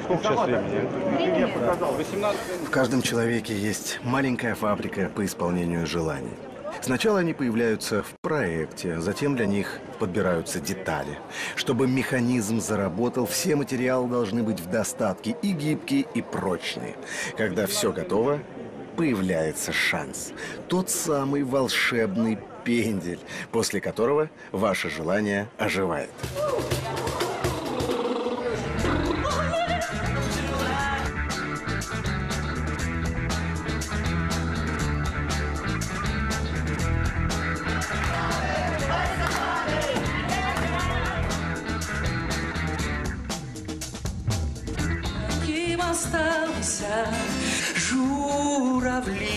Сколько сейчас времени? 18. В каждом человеке есть маленькая фабрика по исполнению желаний. Сначала они появляются в проекте, затем для них подбираются детали. Чтобы механизм заработал, все материалы должны быть в достатке, и гибкие, и прочные. Когда все готово, появляется шанс. Тот самый волшебный пендель, после которого ваше желание оживает. Остался журавли.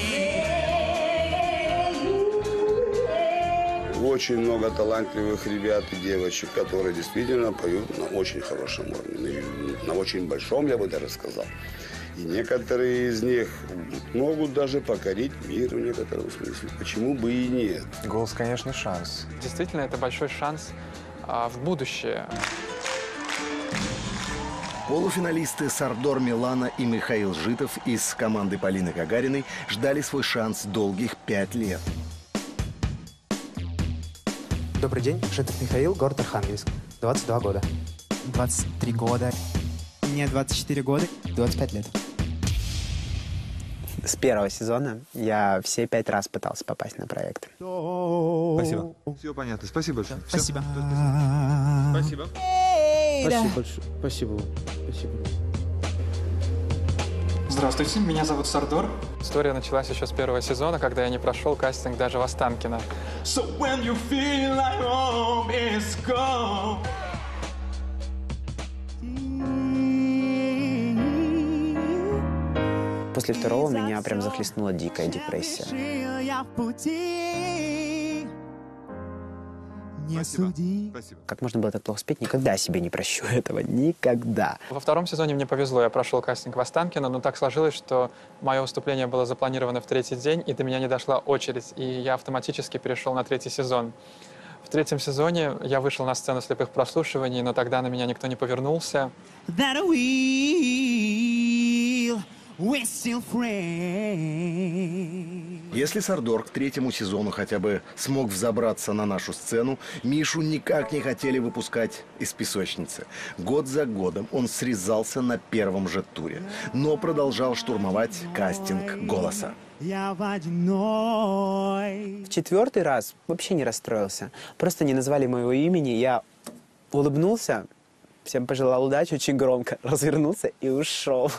Очень много талантливых ребят и девочек, которые действительно поют на очень хорошем уровне, на очень большом, я бы даже сказал. И некоторые из них могут даже покорить мир в некотором смысле. Почему бы и нет? Голос, конечно, шанс. Действительно, это большой шанс в будущее. Полуфиналисты Сардор Милана и Михаил Житов из команды Полины Гагариной ждали свой шанс долгих 5 лет. Добрый день, Житов Михаил, город Архангельск, 22 года. 23 года. Мне 24 года, 25 лет. С первого сезона я все 5 раз пытался попасть на проект. Спасибо. Все понятно. Спасибо большое. Спасибо. Спасибо. Спасибо большое. Спасибо. Спасибо. Здравствуйте, меня зовут Сардор. История началась еще с первого сезона, когда я не прошел кастинг даже в Останкино. So when you feel like home is gone. После второго меня прям захлестнула дикая депрессия. Спасибо. Спасибо. Как можно было так плохо спеть? Никогда себе не прощу этого. Никогда. Во втором сезоне мне повезло, я прошел кастинг в Останкино, но так сложилось, что мое выступление было запланировано в 3-й день, и до меня не дошла очередь, и я автоматически перешел на 3-й сезон. В 3-м сезоне я вышел на сцену слепых прослушиваний, но тогда на меня никто не повернулся. Если Сардор к 3-му сезону хотя бы смог взобраться на нашу сцену, Мишу никак не хотели выпускать из песочницы. Год за годом он срезался на 1-м же туре, но продолжал штурмовать кастинг «Голоса». В 4-й раз вообще не расстроился. Просто не назвали моего имени. Я улыбнулся, всем пожелал удачи очень громко, развернулся и ушел.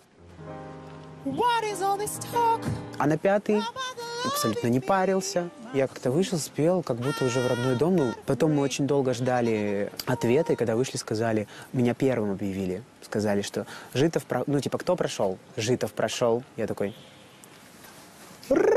А на 5-й абсолютно не парился. Я как-то вышел, спел, как будто уже в родной дом. Ну, потом мы очень долго ждали ответа, и когда вышли, сказали, меня первым объявили. Сказали, что Житов, ну типа, кто прошел? Житов прошел. Я такой, ура!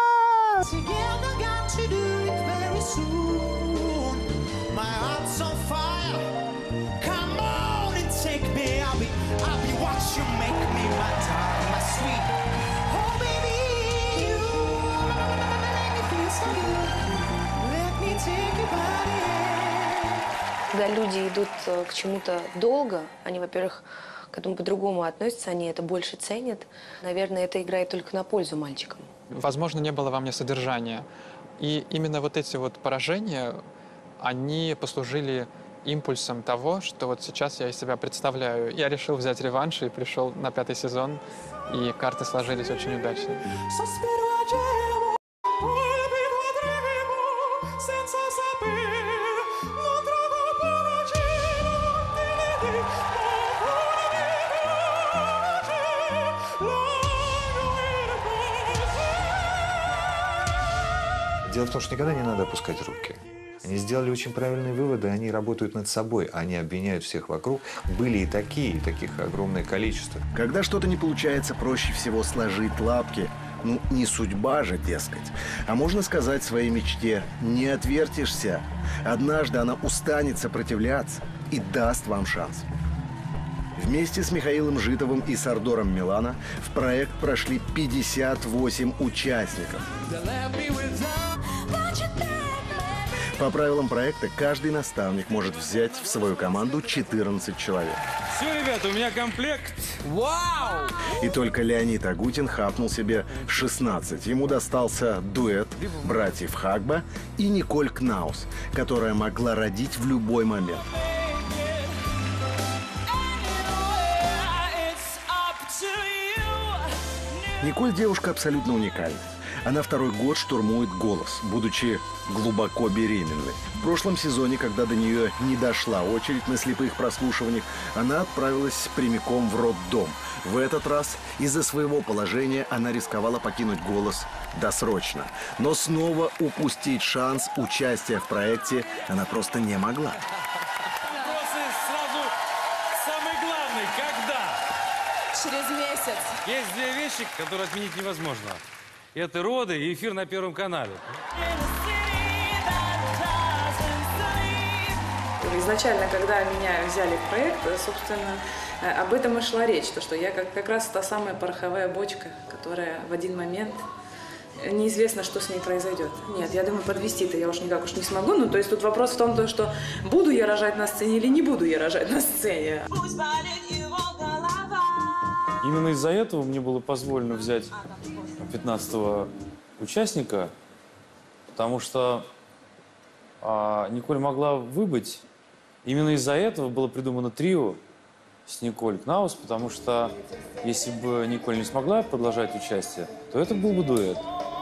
Когда люди идут к чему-то долго, они, во-первых, к этому по-другому относятся, они это больше ценят. Наверное, это играет только на пользу мальчикам. Возможно, не было во мне содержания. И именно вот эти вот поражения, они послужили импульсом того, что вот сейчас я из себя представляю. Я решил взять реванш и пришел на 5-й сезон, и карты сложились очень удачно. Дело в том, что никогда не надо опускать руки. Они сделали очень правильные выводы, они работают над собой, они обвиняют всех вокруг. Были и таких огромное количество. Когда что-то не получается, проще всего сложить лапки. Ну, не судьба же, дескать. А можно сказать своей мечте: не отвертишься. Однажды она устанет сопротивляться и даст вам шанс. Вместе с Михаилом Житовым и Сардором Милана в проект прошли 58 участников. По правилам проекта, каждый наставник может взять в свою команду 14 человек. Все, ребята, у меня комплект. Вау! И только Леонид Агутин хапнул себе 16. Ему достался дуэт братьев Хагба и Николь Кнаус, которая могла родить в любой момент. Николь девушка абсолютно уникальная. Она второй год штурмует «Голос», будучи глубоко беременной. В прошлом сезоне, когда до нее не дошла очередь на слепых прослушиваниях, она отправилась прямиком в роддом. В этот раз из-за своего положения она рисковала покинуть «Голос» досрочно. Но снова упустить шанс участия в проекте она просто не могла. Вопросы сразу. Самый главный, когда? Через месяц. Есть две вещи, которые отменить невозможно. Это роды и эфир на Первом канале. Изначально, когда меня взяли в проект, собственно, об этом и шла речь. То, что я как раз та самая пороховая бочка, которая в один момент неизвестно, что с ней произойдет. Нет, я думаю, подвести-то я уж никак не смогу. Ну, то есть тут вопрос в том, что буду я рожать на сцене или не буду я рожать на сцене. Именно из-за этого мне было позволено взять 15-го участника, потому что Николь могла выбыть. Именно из-за этого было придумано трио с Николь Кнаус, потому что если бы Николь не смогла продолжать участие, то это был бы дуэт.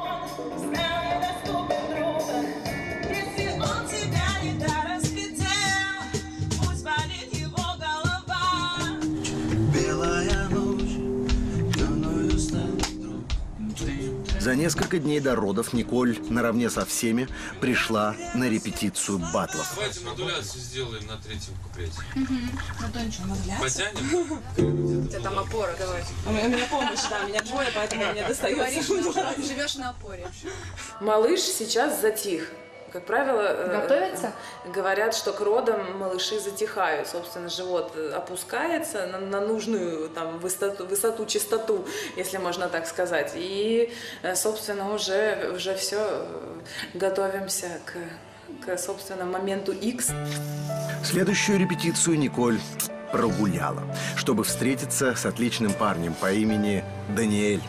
За несколько дней до родов Николь наравне со всеми пришла на репетицию батлов. Давайте модуляцию сделаем на третьем куплете. Потянем? У тебя там опора, давай. У меня помощь, да, меня двое, поэтому мне достается. Живешь на опоре. Малыш сейчас затих. Как правило, Готовится? Говорят, что к родам малыши затихают. Собственно, живот опускается на нужную там, высоту, частоту, если можно так сказать. И, собственно, уже все, готовимся к собственно, моменту X. Следующую репетицию Николь прогуляла, чтобы встретиться с отличным парнем по имени Даниэль.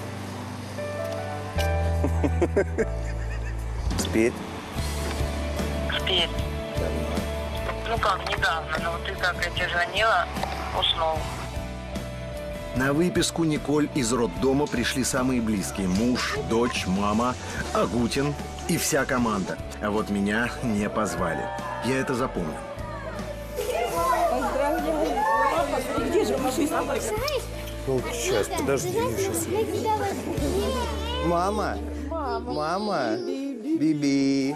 Спит? Спит. Ну как, недавно, но ты как я тебе звонила, уснул. На выписку Николь из роддома пришли самые близкие: муж, дочь, мама, Агутин и вся команда. А вот меня не позвали. Я это запомнил. Поздравляю! Где же машина? Ну, сейчас, подожди, сейчас. Мама! Мама! Биби!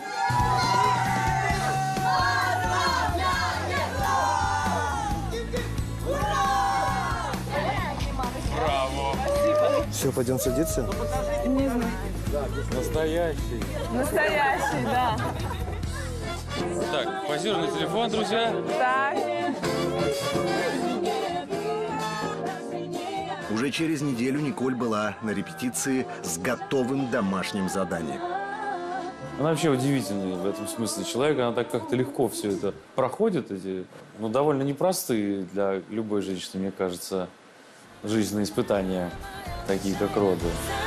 Браво! Все, пойдем садиться? Не знаю. Настоящий. Настоящий, да. Так, позируй на телефон, друзья. Так. Уже через неделю Николь была на репетиции с готовым домашним заданием. Она вообще удивительный в этом смысле человек. Она так как-то легко все это проходит. Эти, ну, довольно непростые для любой женщины, мне кажется, жизненные испытания, такие как роды.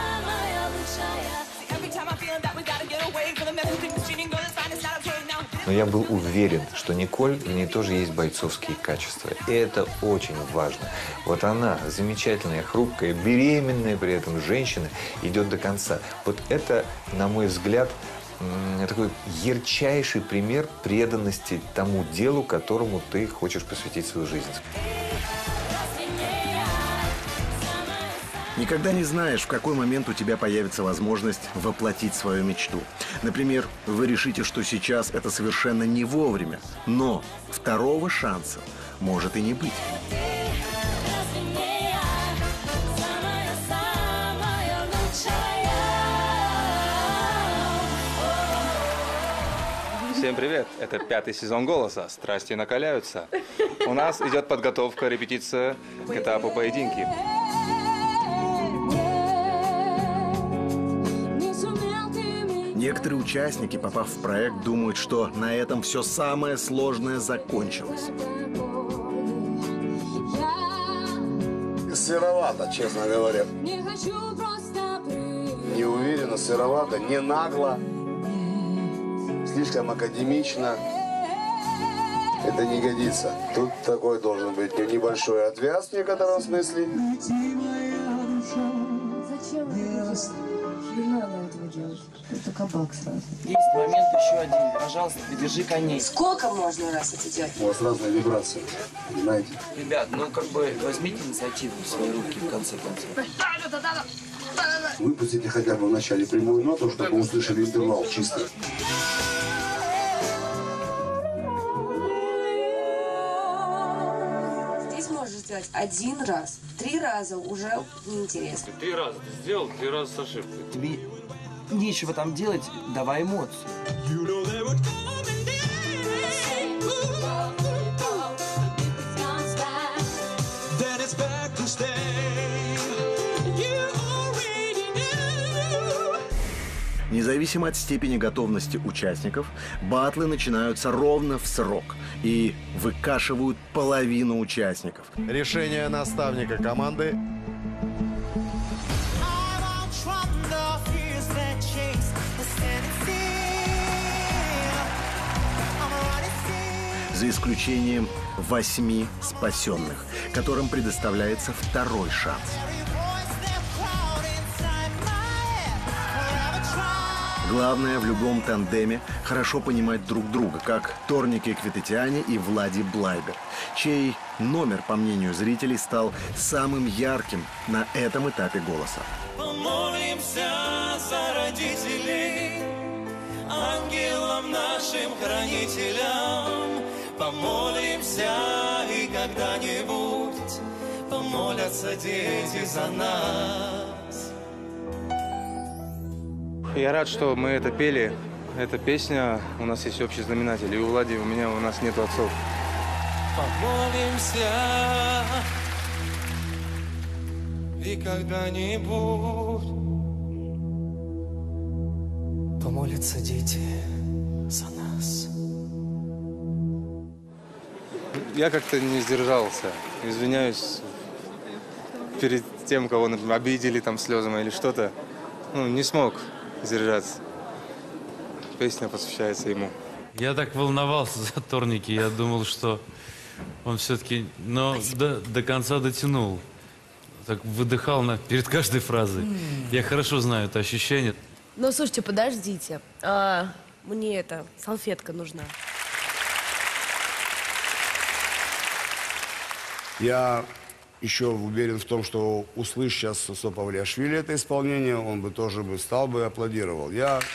Но я был уверен, что Николь, в ней тоже есть бойцовские качества. И это очень важно. Вот она, замечательная, хрупкая, беременная при этом женщина, идет до конца. Вот это, на мой взгляд, такой ярчайший пример преданности тому делу, которому ты хочешь посвятить свою жизнь. Никогда не знаешь, в какой момент у тебя появится возможность воплотить свою мечту. Например, вы решите, что сейчас это совершенно не вовремя, но второго шанса может и не быть. Всем привет! Это 5-й сезон «Голоса». Страсти накаляются. У нас идет подготовка, репетиция к этапу поединки. Некоторые участники, попав в проект, думают, что на этом все самое сложное закончилось. Сыровато, честно говоря. Не уверенно, сыровато, не нагло, слишком академично. Это не годится. Тут такой должен быть небольшой отвяз в некотором смысле. Не надо этого делать. Это кабак сразу. Есть момент еще один. Пожалуйста, придержи коней. Сколько можно раз это делать? У вас разные вибрации, знаете. Ребят, ну как бы возьмите инициативу в свои руки в конце концов. Выпустите хотя бы в начале прямую ноту, чтобы вы услышали интервал чисто. Здесь можешь сделать один раз. 3 раза уже неинтересно. 3 раза ты сделал, 3 раза с ошибкой. Тебе нечего там делать, давай эмоции. Независимо от степени готовности участников, баттлы начинаются ровно в срок и выкашивают половину участников. Решение наставника команды за исключением 8 спасенных, которым предоставляется второй шанс. Главное в любом тандеме хорошо понимать друг друга, как Торнике Квитетиане и Влади Блайбер, чей номер, по мнению зрителей, стал самым ярким на этом этапе «Голоса». Помолимся за родителей, ангелам нашим хранителям. Помолимся, и когда-нибудь помолятся дети за нас. Я рад, что мы это пели. Эта песня, у нас есть общий знаменатель. И у Влади, у меня, у нас нет отцов. Помолимся, и когда-нибудь помолятся дети за нас. Я как-то не сдержался. Извиняюсь перед тем, кого, например, обидели там слезами или что-то. Ну, не смог сдержаться. Песня посвящается ему. Я так волновался за Торники, я думал, что он все-таки, но до конца дотянул. Так выдыхал перед каждой фразой. Я хорошо знаю это ощущение. Ну, слушайте, подождите. Мне эта салфетка нужна. Я еще уверен в том, что услышь сейчас Сосо Павлиашвили это исполнение, он бы тоже стал бы и аплодировал.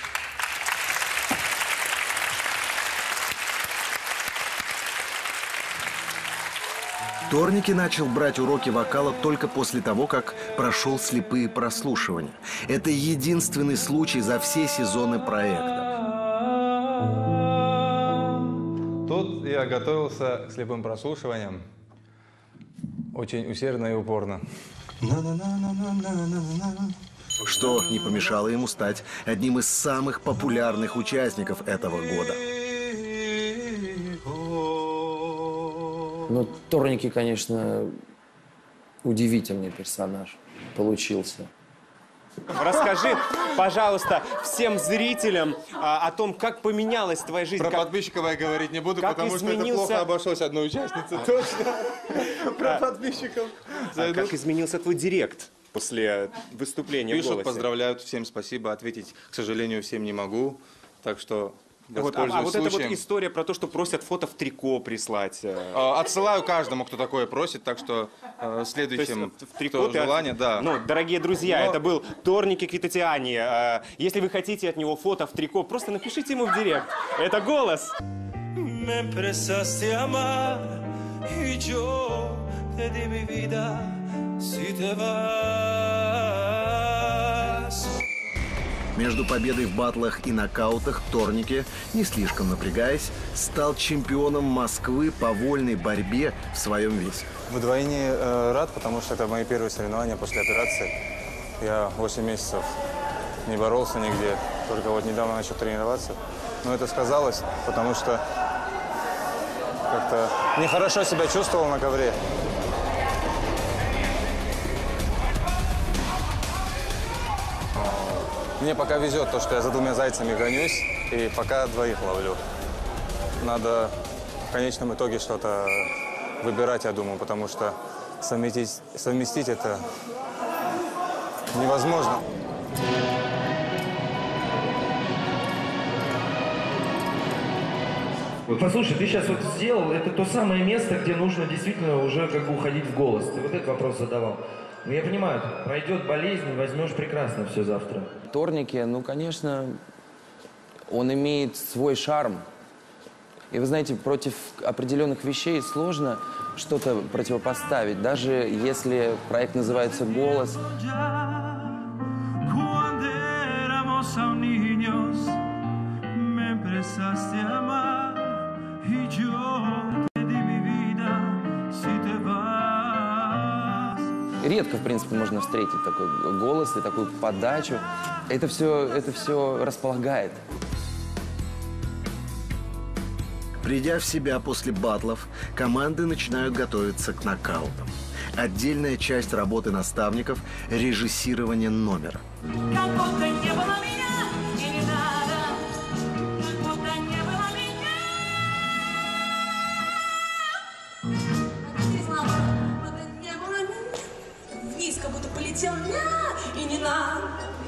Торники начал брать уроки вокала только после того, как прошел слепые прослушивания. Это единственный случай за все сезоны проекта. Тут я готовился к слепым прослушиваниям очень усердно и упорно. Что не помешало ему стать одним из самых популярных участников этого года. Ну, Торники, конечно, удивительный персонаж получился. Расскажи, пожалуйста, всем зрителям о том, как поменялась твоя жизнь. Про подписчиков я говорить не буду, потому что это плохо обошлось одной участнице. Точно. Про подписчиков. Как изменился твой директ после выступления в Пишут, «Голосе»? поздравляют, всем спасибо. Ответить, к сожалению, всем не могу. Так что... Вот, а вот эта вот история про то, что просят фото в трико прислать. Отсылаю каждому, кто такое просит, так что следующим, в трико кто желание, да. Ну, дорогие друзья, это был Торники Квитетиане. Если вы хотите от него фото в трико, просто напишите ему в директ. Это «Голос». Между победой в баттлах и нокаутах Торнике, не слишком напрягаясь, стал чемпионом Москвы по вольной борьбе в своем весе. Вдвойне рад, потому что это мои первые соревнования после операции. Я 8 месяцев не боролся нигде. только вот недавно начал тренироваться. Но это сказалось, потому что как-то нехорошо себя чувствовал на ковре. Мне пока везет то, что я за двумя зайцами гонюсь, и пока двоих ловлю. Надо в конечном итоге что-то выбирать, я думаю, потому что совместить это невозможно. Послушай, ты сейчас вот сделал, это то самое место, где нужно действительно уже как бы уходить в голос. Ты вот этот вопрос задавал. Ну, я понимаю, пройдет болезнь, возьмешь прекрасно все завтра. Торники, ну, конечно, он имеет свой шарм. И вы знаете, против определенных вещей сложно что-то противопоставить. Даже если проект называется «Голос». Редко, в принципе, можно встретить такой голос и такую подачу. Это все располагает. Придя в себя после батлов, команды начинают готовиться к нокаутам. Отдельная часть работы наставников – режиссирование номера. И не надо.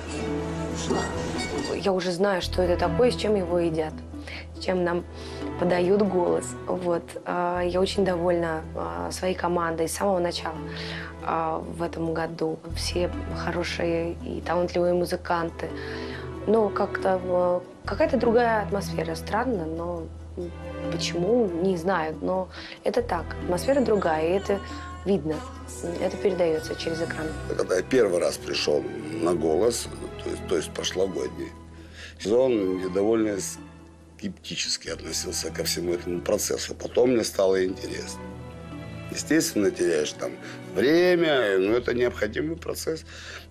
Я уже знаю, что это такое, с чем его едят, с чем нам подают голос. Вот. Я очень довольна своей командой с самого начала в этом году. Все хорошие и талантливые музыканты. Но как-то какая-то другая атмосфера. Странно, но почему, не знаю. Но это так. Атмосфера другая, и это видно. Это передается через экран. Когда я первый раз пришел на «Голос», то есть прошлогодний, он довольно скептически относился ко всему этому процессу. Потом мне стало интересно. Естественно, теряешь там время, но это необходимый процесс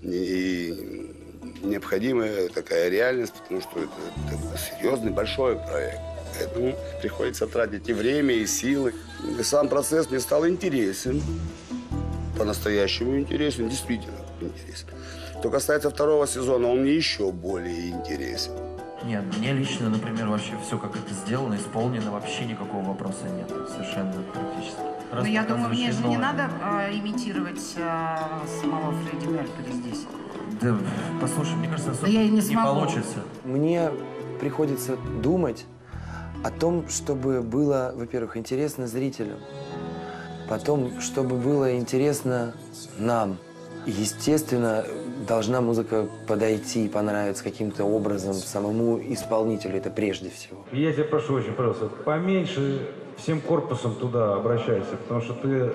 и необходимая такая реальность, потому что это серьезный, большой проект. Поэтому приходится тратить и время, и силы. И сам процесс мне стал интересен. По-настоящему интересен, действительно интересен. Что касается второго сезона, он мне еще более интересен. Нет, мне лично, например, вообще все, как это сделано, исполнено, вообще никакого вопроса нет. Совершенно практически. Но я думаю, мне же не надо имитировать самого Фредди Меркьюри здесь. Да, послушай, мне кажется, да я не получится. Мне приходится думать о том, чтобы было, во-первых, интересно зрителю, потом, чтобы было интересно нам. И, естественно, должна музыка подойти и понравиться каким-то образом самому исполнителю, это прежде всего. Я тебя прошу очень просто, поменьше всем корпусом туда обращайся, потому что ты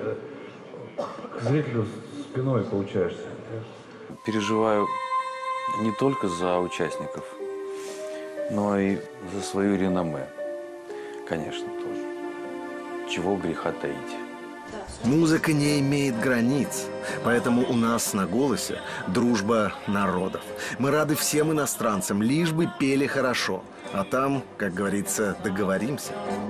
к зрителю спиной получаешься. Переживаю не только за участников, но и за свое реноме, конечно, тоже. Чего греха таить. Музыка не имеет границ, поэтому у нас на «Голосе» дружба народов. Мы рады всем иностранцам, лишь бы пели хорошо. А там, как говорится, договоримся.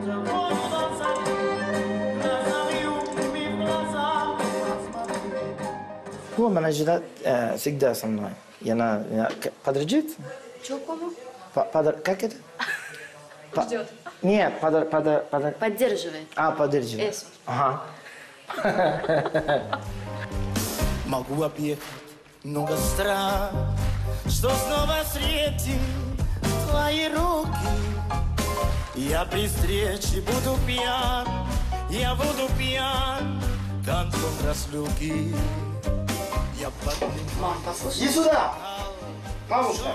Его менеджер всегда со мной. Я подождет? Чего, кому? Как это? Ждет. Нет, Поддерживает. Поддерживает. Эсу. Ага. Могу объехать много стран, что снова встретим твои руки. Я при встрече буду пьян, концом разлуки. Мам, послушай. Иди сюда! Мамушка!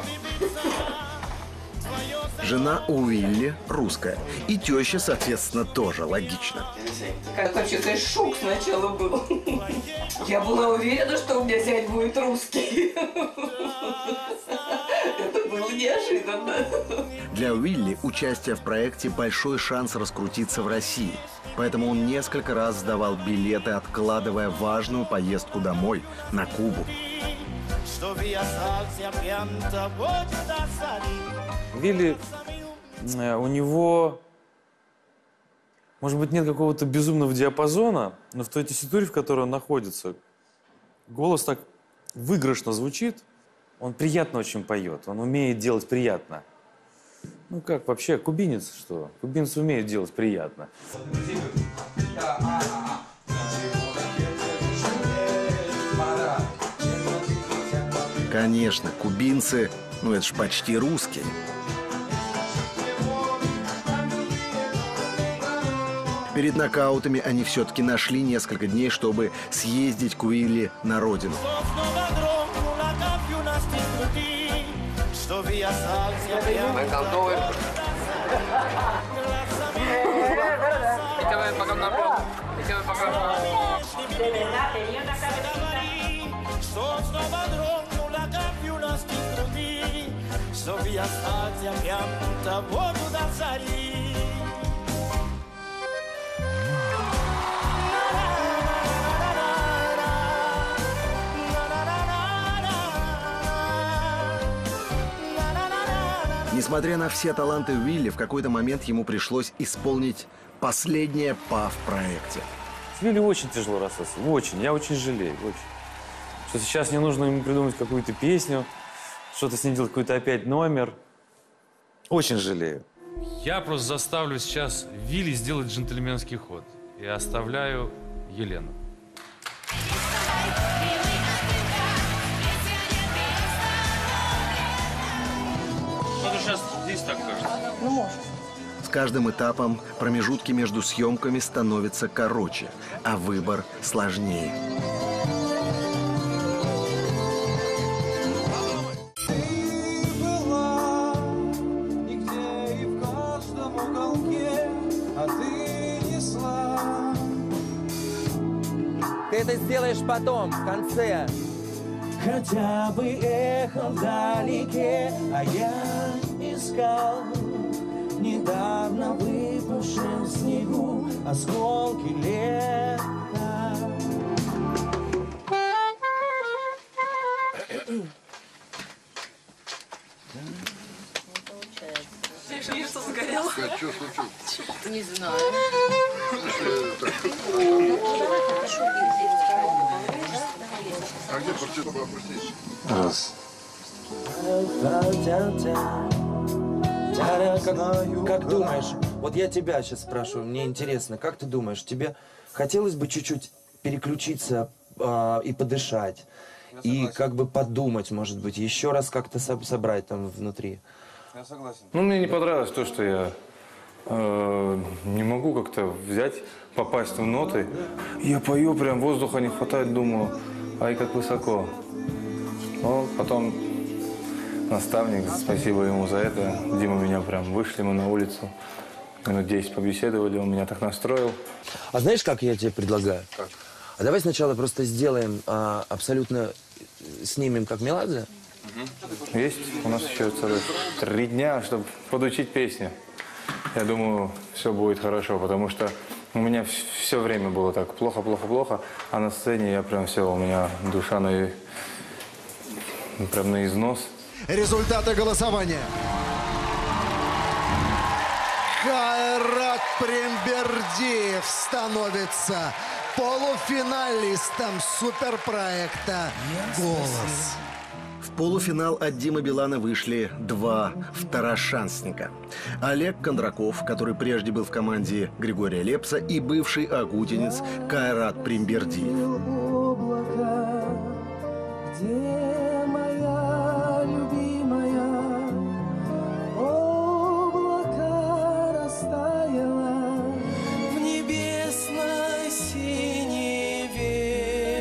Жена Уилли русская. И теща, соответственно, тоже логично. Это вообще-то шок сначала был. Я была уверена, что у меня зять будет русский. Это было неожиданно. Для Уилли участие в проекте – большой шанс раскрутиться в России. Поэтому он несколько раз сдавал билеты, откладывая важную поездку домой, на Кубу. что via salzia pianta voce da salire. Вилли, у него, может быть, нет какого-то безумного диапазона, но в той тесситуре, в которой он находится, голос так выигрышно звучит, он приятно очень поет, он умеет делать приятно. Ну как вообще, кубинец что? Кубинцы умеют делать приятно. Конечно, кубинцы, ну это ж почти русские. Перед нокаутами они все-таки нашли несколько дней, чтобы съездить к Уилли на родину. Несмотря на все таланты Уилли, в какой-то момент ему пришлось исполнить последнее «па» в проекте. С Вилли очень тяжело расстаться, очень. Я очень жалею, очень. Что сейчас не нужно ему придумать какую-то песню, что-то с ним делать, какой-то опять номер. Очень жалею. Я просто заставлю сейчас Вилли сделать джентльменский ход. И оставляю Елену. Ну, сейчас здесь так кажется. Ну, может. С каждым этапом промежутки между съемками становятся короче, а выбор сложнее. Ты это сделаешь потом, в конце. Хотя бы эхо вдалеке, а я искал недавно выпавшем снегу осколки лета. Ты что, сгорел? Что случилось? Не знаю. А где партитура попросить? Раз. Как думаешь, вот я тебя сейчас спрашиваю, мне интересно, как ты думаешь, тебе хотелось бы чуть-чуть переключиться и подышать, и как бы подумать, может быть, еще раз как-то собрать там внутри? Я согласен. Ну, мне не понравилось то, что я не могу как-то взять, попасть в ноты. Я пою, прям воздуха не хватает, думаю, ай, как высоко. Но потом наставник, спасибо ему за это. Дима меня прям, вышли мы на улицу, минут 10 побеседовали, он меня так настроил. А знаешь, как я тебе предлагаю? Как? А давай сначала просто сделаем, абсолютно снимем как Меладзе. Есть у нас еще целых 3 дня, чтобы подучить песню. Я думаю, все будет хорошо, потому что у меня все время было так плохо, а на сцене я прям все, у меня душа прям на износ. Результаты голосования. Кайрат Примбердиев становится полуфиналистом суперпроекта «Голос». В полуфинал от Димы Билана вышли 2 второшансника. Олег Кондраков, который прежде был в команде Григория Лепса, и бывший агутинец Кайрат Примбердиев. Где моя любимая, облако растаяло в небесной синеве.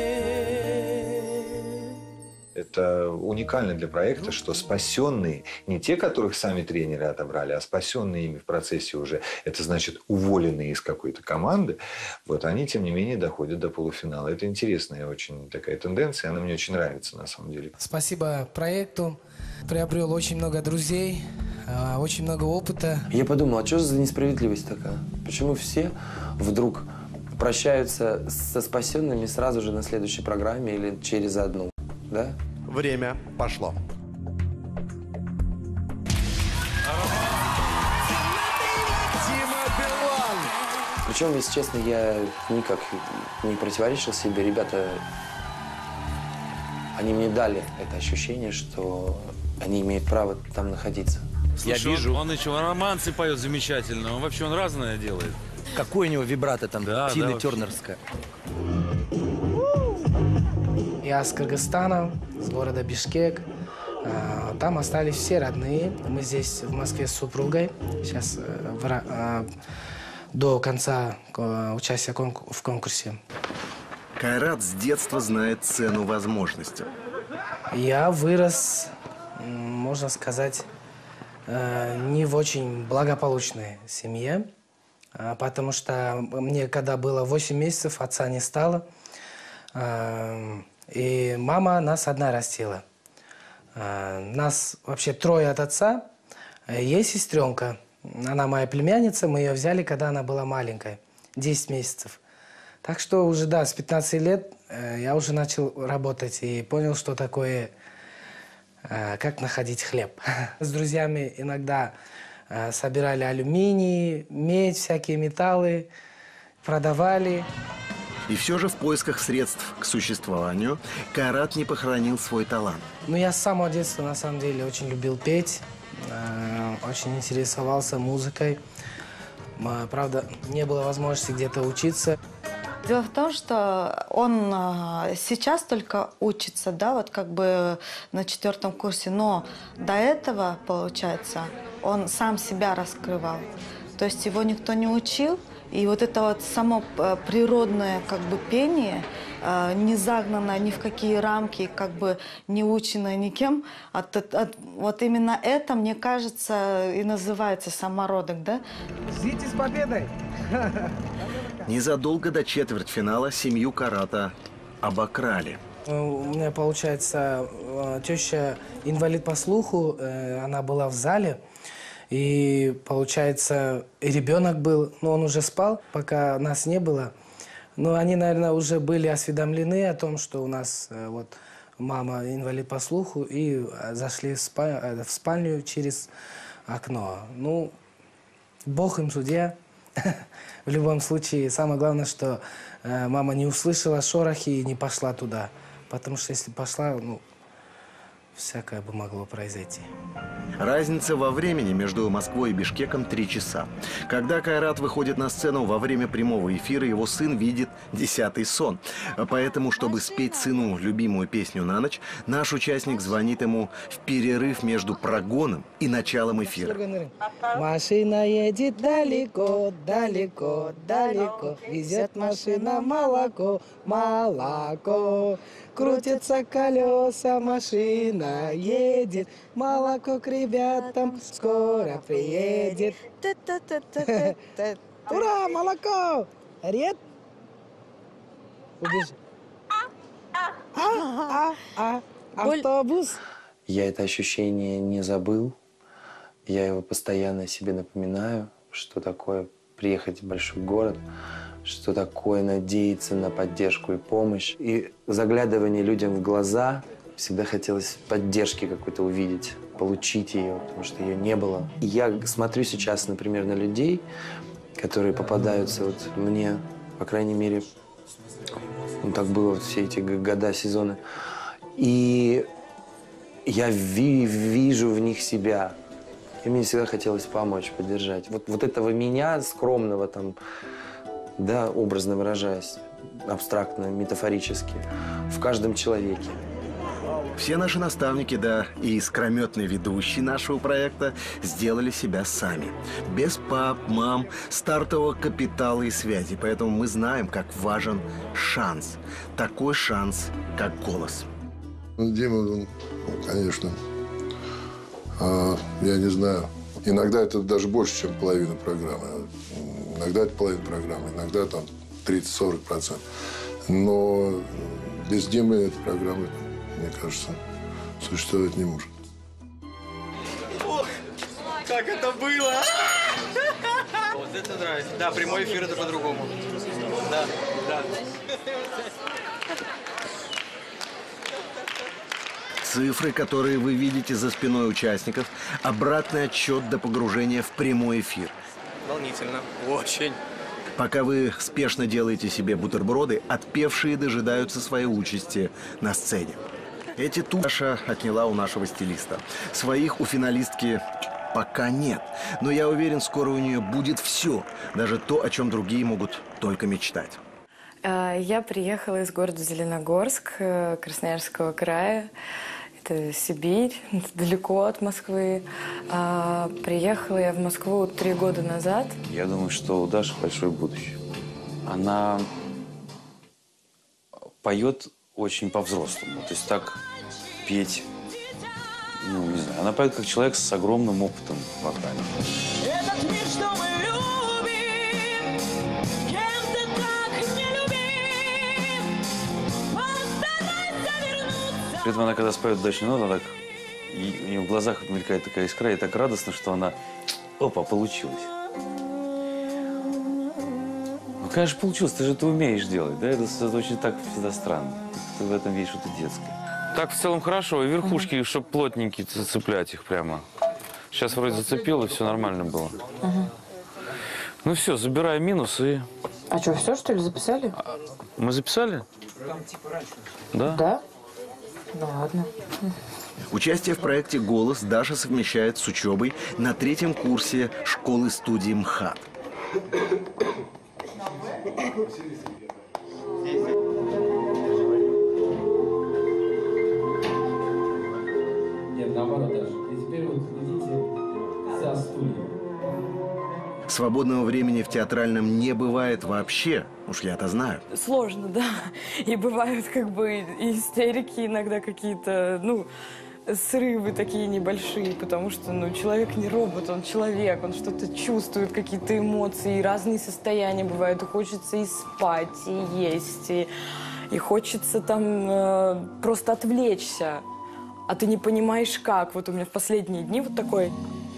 Это уникально для проекта, что спасенные, не те, которых сами тренеры отобрали, а спасенные ими в процессе уже, это значит уволенные из какой-то команды, вот они, тем не менее, доходят до полуфинала. Это интересная очень такая тенденция, она мне очень нравится на самом деле. Спасибо проекту. Приобрел очень много друзей, очень много опыта. Я подумал, а что за несправедливость такая? Почему все вдруг прощаются со спасенными сразу же на следующей программе или через одну? Да? время пошло. Причем, если честно, я никак не противоречил себе. Ребята, они мне дали это ощущение, что они имеют право там находиться. Слушай, я вижу. Он еще романсы поет замечательно. Он вообще разное делает. Какой у него вибрато там, да, Тины да, Тернерская. Я с Кыргызстана, с города Бишкек. Там остались все родные. Мы здесь в Москве с супругой. Сейчас до конца участия в конкурсе. Кайрат с детства знает цену возможностям. Я вырос, можно сказать, не в очень благополучной семье, потому что мне, когда было 8 месяцев, отца не стало. И мама нас одна растила. Нас вообще 3 от отца. Есть сестренка. Она моя племянница. Мы ее взяли, когда она была маленькой. 10 месяцев. Так что уже, да, с 15 лет я уже начал работать и понял, что такое, как находить хлеб. С друзьями иногда собирали алюминий, медь, всякие металлы, продавали. И все же в поисках средств к существованию Кайрат не похоронил свой талант. Ну, я с самого детства, на самом деле, очень любил петь, очень интересовался музыкой. Правда, не было возможности где-то учиться. Дело в том, что он сейчас только учится, да, вот как бы на 4 курсе, но до этого, получается, он сам себя раскрывал. То есть его никто не учил, и вот это вот само природное как бы пение, не загнанное ни в какие рамки, как бы не ученное никем, вот именно это, мне кажется, и называется самородок, да? Ждите с победой! Незадолго до четвертьфинала семью Кайрата обокрали. У меня, получается, теща инвалид по слуху, она была в зале. И, получается, ребенок был, но он уже спал, пока нас не было. Но они, наверное, уже были осведомлены о том, что у нас вот мама инвалид по слуху, и зашли в спальню через окно. Ну, Бог им судья. В любом случае, самое главное, что мама не услышала шорохи и не пошла туда. Потому что если пошла, ну, всякое бы могло произойти. Разница во времени между Москвой и Бишкеком 3 часа. Когда Кайрат выходит на сцену во время прямого эфира, его сын видит 10-й сон. Поэтому, чтобы спеть сыну любимую песню на ночь, наш участник звонит ему в перерыв между прогоном и началом эфира. Машина едет далеко, далеко, далеко. Везет машина молоко, молоко. Крутятся колеса, машина едет. Молоко к ребятам скоро приедет. Ура, молоко! Ред? Убежи. Автобус. Я это ощущение не забыл. Я его постоянно себе напоминаю, что такое приехать в большой город, что такое надеяться на поддержку и помощь. И заглядывание людям в глаза, всегда хотелось поддержки какой-то увидеть, получить ее, потому что ее не было. И я смотрю сейчас, например, на людей, которые попадаются вот мне, по крайней мере, ну, так было вот все эти года, сезоны. И я вижу в них себя. И мне всегда хотелось помочь, поддержать. Вот этого меня, скромного, там, да, образно выражаясь, абстрактно, метафорически, в каждом человеке. Все наши наставники, да, и искрометный ведущий нашего проекта сделали себя сами. Без пап, мам, стартового капитала и связи. Поэтому мы знаем, как важен шанс. Такой шанс, как голос. Дима, конечно, я не знаю. Иногда это даже больше, чем половина программы. Иногда это половина программы, иногда там 30-40%. Но без Димы эта программа, мне кажется, существовать не может. Ох, как это было! Вот это нравится. Да, прямой эфир это по-другому. Да, да. Цифры, которые вы видите за спиной участников, обратный отсчет до погружения в прямой эфир. Волнительно. Очень. Пока вы спешно делаете себе бутерброды, отпевшие дожидаются своей участи на сцене. Эти Таша отняла у нашего стилиста. Своих у финалистки пока нет. Но я уверен, скоро у нее будет все. Даже то, о чем другие могут только мечтать. Я приехала из города Зеленогорск, Красноярского края. Это Сибирь, это далеко от Москвы. Приехала я в Москву 3 года назад. Я думаю, что у Даши большое будущее. Она поет очень по-взрослому. То есть так петь, ну, не знаю. Она поет как человек с огромным опытом вокальным. Этот мир, что мы любим, кем ты так не любим, постарайся вернуться. При этом она, когда споет удачную ноту, она так, у нее в глазах мелькает такая искра, и так радостно, что она, опа, получилось. Ну, конечно, получилось, ты же это умеешь делать, да? Это очень так всегда странно. Ты в этом видишь что-то детское. Так в целом хорошо, и верхушки, чтобы плотненькие зацеплять их прямо. Сейчас вроде зацепил, и все нормально было. Ну все, забираем минус и... А что, все, что ли, записали? Мы записали? Да. Да? Ну ладно. Участие в проекте «Голос» Даша совмещает с учебой на 3-м курсе школы-студии МХАТ. Нет, наоборот даже. И теперь вот следите за стульем. Свободного времени в театральном не бывает вообще, уж я-то знаю. Сложно, да. И бывают как бы и истерики иногда какие-то, ну, срывы такие небольшие, потому что, ну, человек не робот, он человек, он что-то чувствует, какие-то эмоции, разные состояния бывают. И хочется и спать, и есть, и хочется там просто отвлечься. А ты не понимаешь, как. Вот у меня в последние дни вот такой...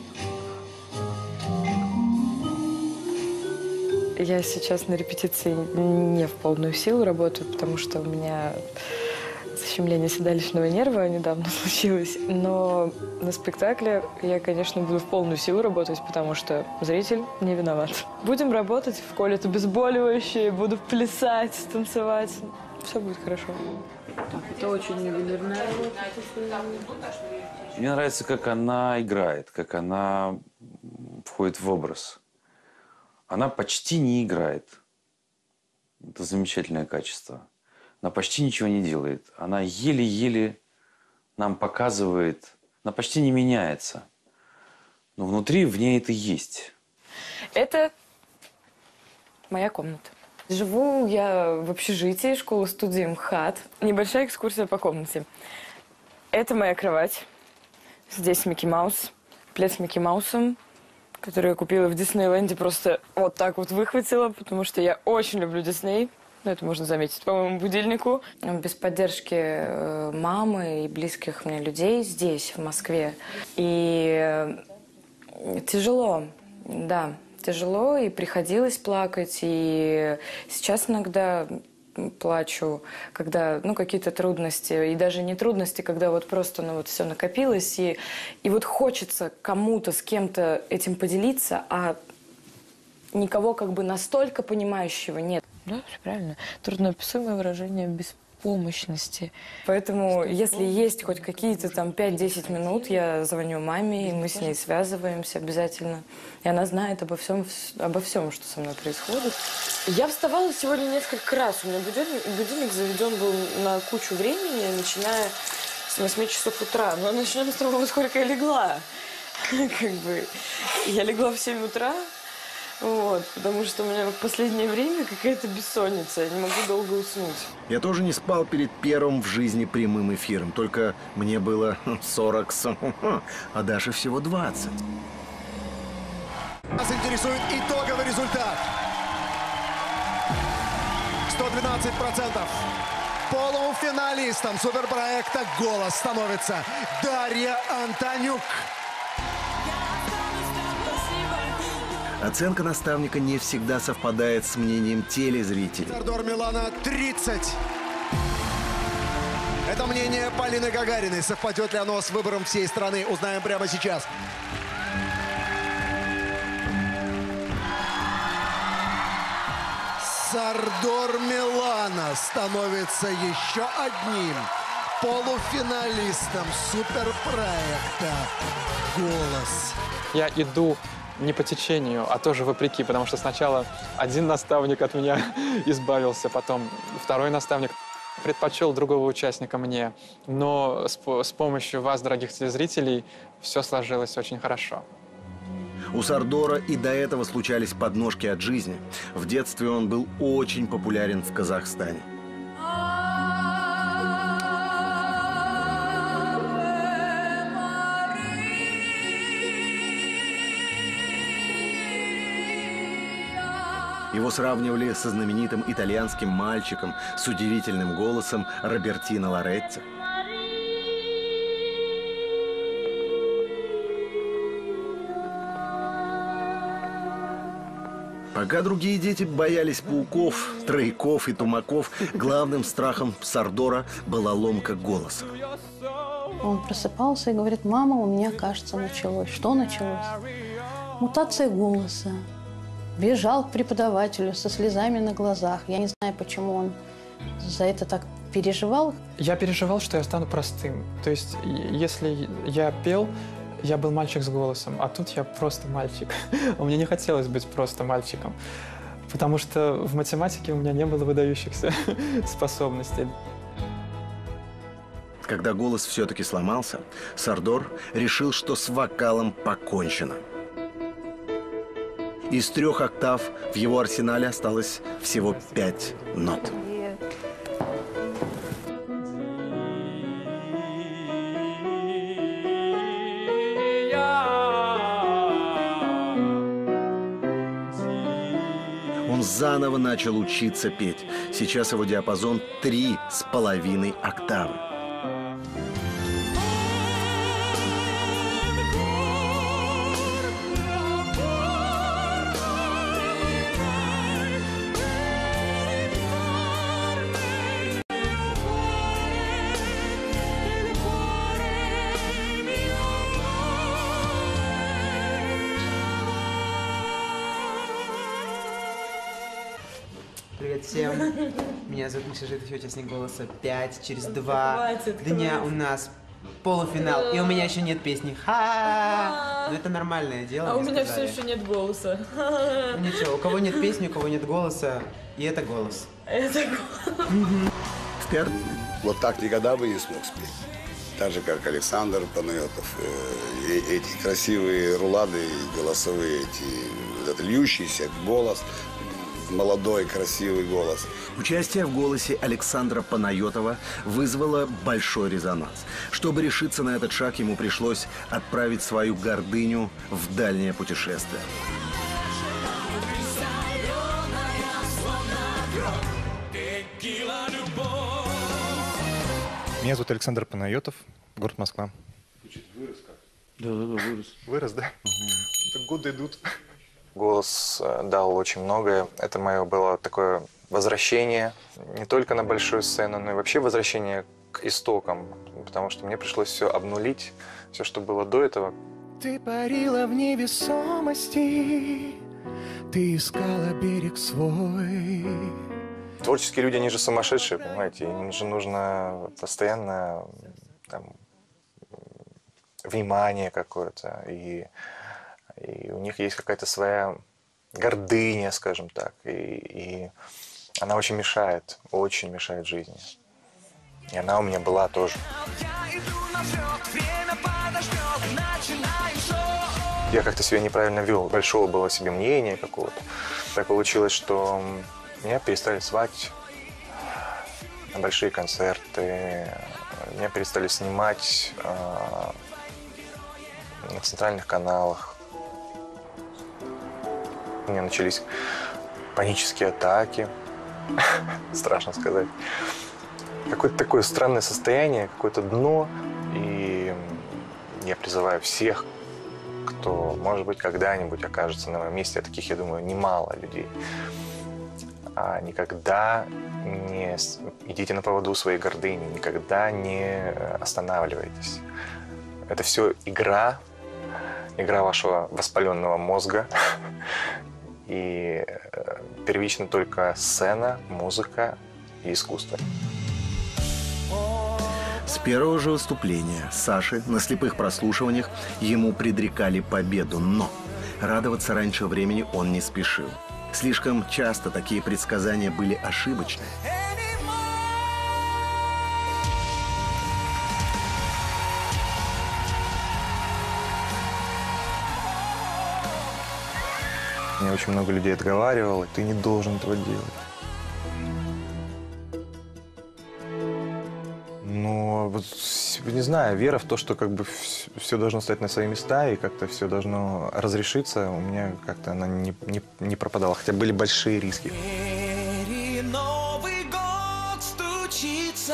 Я сейчас на репетиции не в полную силу работаю, потому что у меня защемление седалищного нерва недавно случилось. Но на спектакле я, конечно, буду в полную силу работать, потому что зритель не виноват. Будем работать, вколют обезболивающее, буду плясать, танцевать. Все будет хорошо. Так, это очень ювелирная работа. Мне нравится, как она играет, как она входит в образ. Она почти не играет. Это замечательное качество. Она почти ничего не делает. Она еле-еле нам показывает. Она почти не меняется. Но внутри в ней это есть. Это моя комната. Живу я в общежитии школы-студии МХАТ. Небольшая экскурсия по комнате. Это моя кровать. Здесь Микки Маус. Плед с Микки Маусом, который я купила в Диснейленде, просто вот так вот выхватила, потому что я очень люблю Дисней. Ну, это можно заметить по моему будильнику. Без поддержки мамы и близких мне людей здесь, в Москве. И тяжело, да, тяжело, и приходилось плакать. И сейчас иногда плачу, когда, ну, какие-то трудности, и даже не трудности, когда вот просто, ну, вот все накопилось, и вот хочется кому-то, с кем-то этим поделиться, а никого как бы настолько понимающего нет. Да, все правильно. Трудноописуемое выражение беспомощности. Поэтому, если есть хоть какие-то там 5-10 минут, я звоню маме, и мы с ней связываемся обязательно. И она знает обо всем, что со мной происходит. Я вставала сегодня несколько раз. У меня будильник заведен был на кучу времени, начиная с 8 часов утра. Но начнем с того, во сколько я легла. Как бы я легла в 7 утра. Вот, потому что у меня в последнее время какая-то бессонница, я не могу долго уснуть. Я тоже не спал перед первым в жизни прямым эфиром, только мне было 40, а Даше всего 20. Нас интересует итоговый результат. 112%. Полуфиналистом суперпроекта «Голос» становится Дарья Антонюк. Оценка наставника не всегда совпадает с мнением телезрителей. Сардор Милана 30. Это это мнение Полины Гагариной. Совпадет ли оно с выбором всей страны? Узнаем прямо сейчас. Сардор Милана становится еще одним полуфиналистом суперпроекта «Голос». Я иду не по течению, а тоже вопреки, потому что сначала один наставник от меня избавился, потом второй наставник предпочел другого участника мне. Но с помощью вас, дорогих телезрителей, все сложилось очень хорошо. У Сардора и до этого случались подножки от жизни. В детстве он был очень популярен в Казахстане. Его сравнивали со знаменитым итальянским мальчиком с удивительным голосом Робертино Лоретти. Пока другие дети боялись пауков, трояков и тумаков, главным страхом Сардора была ломка голоса. Он просыпался и говорит: мама, у меня, кажется, началось. Что началось? Мутация голоса. Бежал к преподавателю со слезами на глазах. Я не знаю, почему он за это так переживал. Я переживал, что я стану простым. То есть, если я пел, я был мальчик с голосом, а тут я просто мальчик. Мне не хотелось быть просто мальчиком, потому что в математике у меня не было выдающихся способностей. Когда голос все-таки сломался, Сардор решил, что с вокалом покончено. Из 3 октав в его арсенале осталось всего 5 нот. Он заново начал учиться петь. Сейчас его диапазон 3,5 октавы. Привет всем. Меня зовут Миша Житов, я участник «Голоса 5». Через 2 дня у нас полуфинал. И у меня еще нет песни. Ха! Но это нормальное дело. А у меня сказали. все еще нет голоса. Ну ничего, у кого нет песни, у кого нет голоса. И это голос. Это голос. Вот так никогда бы не смог спеть. Так же, как Александр Панайотов. Эти красивые рулады голосовые, этот льющийся голос. Молодой, красивый голос. Участие в «Голосе» Александра Панайотова вызвало большой резонанс. Чтобы решиться на этот шаг, ему пришлось отправить свою гордыню в дальнее путешествие. Меня зовут Александр Панайотов, город Москва. Вырос как? Да, вырос. Вырос, да? Так годы идут. Голос дал очень многое. Это мое было такое возвращение не только на большую сцену, но и вообще возвращение к истокам, потому что мне пришлось все обнулить, все, что было до этого. Ты парила в невесомости, ты искала берег свой. Творческие люди, они же сумасшедшие, понимаете, им же нужно постоянно там, внимание какое-то, и у них есть какая-то своя гордыня, скажем так, и она очень мешает жизни. И она у меня была тоже. Я как-то себя неправильно вел, большого было себе мнения какого-то. Так получилось, что меня перестали звать на большие концерты, меня перестали снимать на центральных каналах. У меня начались панические атаки, страшно сказать. Какое-то такое странное состояние, какое-то дно. И я призываю всех, кто, может быть, когда-нибудь окажется на моем месте, а таких, я думаю, немало людей, никогда не идите на поводу своей гордыни, никогда не останавливайтесь. Это все игра вашего воспаленного мозга. И первично только сцена, музыка и искусство. С первого же выступления Саши на слепых прослушиваниях ему предрекали победу, но радоваться раньше времени он не спешил. Слишком часто такие предсказания были ошибочны. Мне очень много людей отговаривало, ты не должен этого делать. Но вот, не знаю, вера в то, что как бы все должно стать на свои места и как-то все должно разрешиться, у меня как-то она не пропадала, хотя были большие риски. Новый год стучится,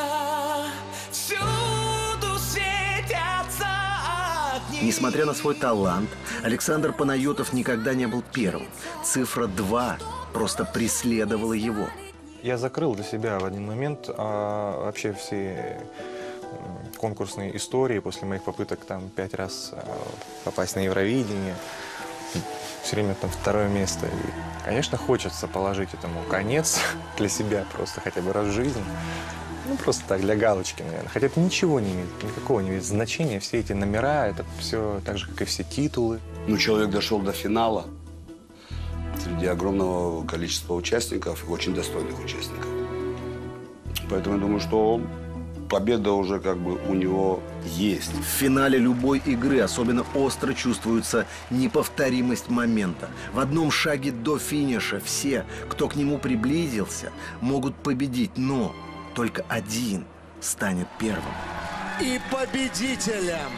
всюду светятся огни. Несмотря на свой талант, Александр Панайотов никогда не был первым. Цифра 2 просто преследовала его. Я закрыл для себя в один момент вообще все конкурсные истории после моих попыток там 5 раз попасть на Евровидение. Все время там 2-е место. И, конечно, хочется положить этому конец для себя просто хотя бы раз в жизни. Ну, просто так, для галочки, наверное. Хотя это ничего не имеет, никакого не имеет значения. Все эти номера, это все так же, как и все титулы. Ну, человек дошел до финала среди огромного количества участников, очень достойных участников. Поэтому я думаю, что победа уже как бы у него есть. В финале любой игры особенно остро чувствуется неповторимость момента. В одном шаге до финиша все, кто к нему приблизился, могут победить, но только один станет первым. И победителем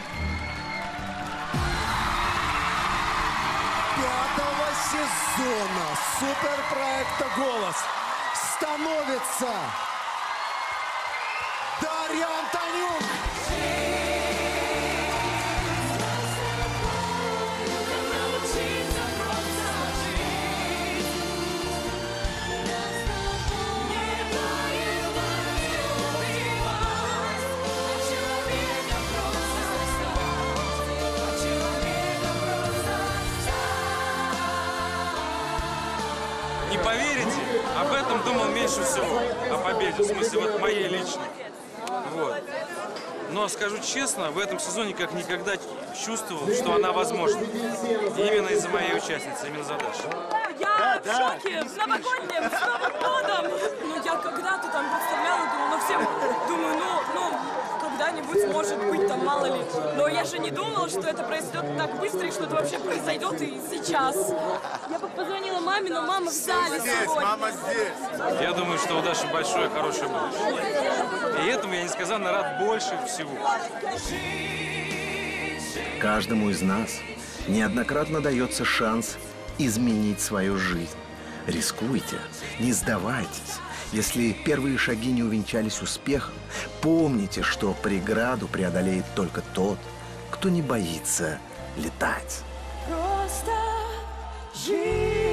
5-го сезона суперпроекта «Голос» становится Дарья Антонюк! Не поверите, об этом думал меньше всего, о победе, в смысле вот моей личной. Вот. Но скажу честно, в этом сезоне как никогда чувствовал, что она возможна. Именно из-за моей участницы, именно за Дашу. Я в шоке, с новогодним, с Новым годом. Ну, я когда-то там представляла, думала, всем, думаю, ну, когда-нибудь, может быть, там, мало ли. Но я же не думала, что это произойдет так быстро, и что это вообще произойдет и сейчас. Я позвонила маме, но мама в зале сегодня. Мама здесь. Я думаю, что у Даши большое, хорошее будущее. И этому я несказанно рад больше всего. Каждому из нас неоднократно дается шанс изменить свою жизнь. Рискуйте, не сдавайтесь. Если первые шаги не увенчались успехом, помните, что преграду преодолеет только тот, кто не боится летать. Просто жить.